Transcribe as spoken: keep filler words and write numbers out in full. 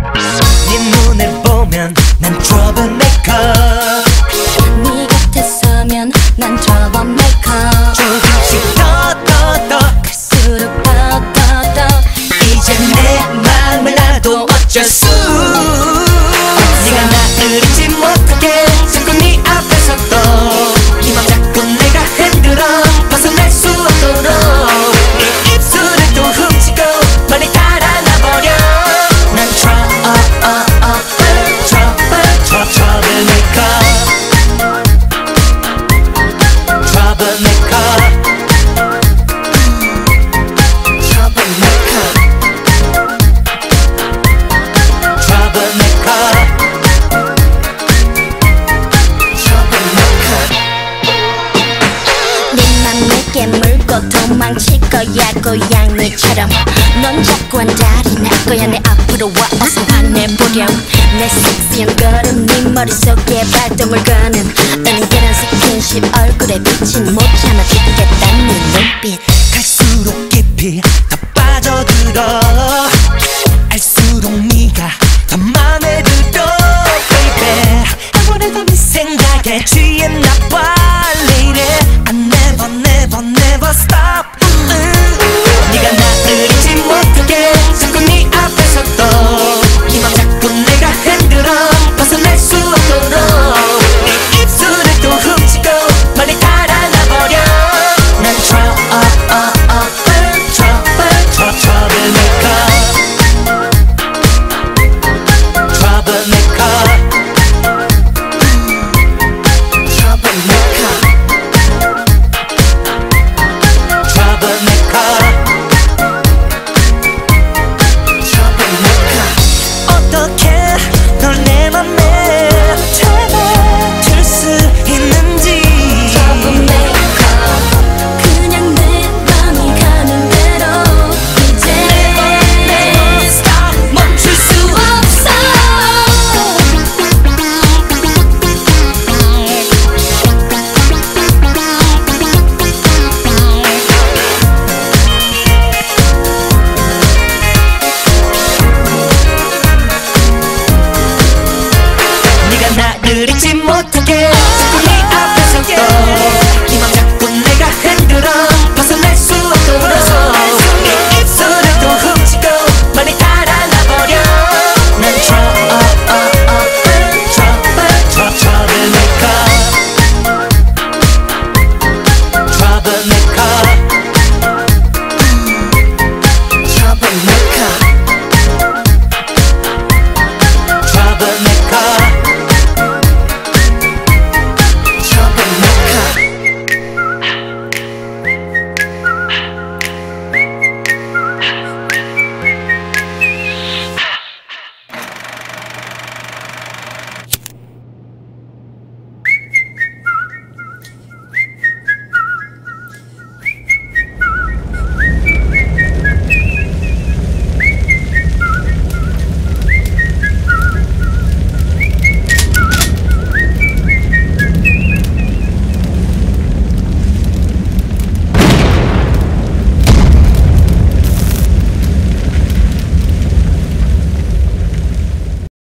네 눈을 보면 난 troublemaker. 네 곁에 서면 난 troublemaker. 조금씩 더 더 더 갈수록 더 더 더 이제 내 마음을 놔도 어쩔 수. 네가 나를 잊지 못하게 자꾸 네 앞에서 또 이 맘 자꾸 내가 흔들어 벗어날 수 없도록 네 입술을 또 훔치고 멀리 달아나버려. 난 trouble trouble trouble troublemaker. troublemaker troublemaker troublemaker troublemaker. 네맘 내게 물고 도망칠 거야 고양이처럼. 넌 자꾸 안달이 날 거야. 내 앞으로 와 어서 화내보렴. 내 섹시한 걸음 네 머릿속에 발동을 거는 은근한 스킨십 얼굴에 비친 못 참아 죽겠다 네 눈빛. 갈수록 깊이 더 빠져들어.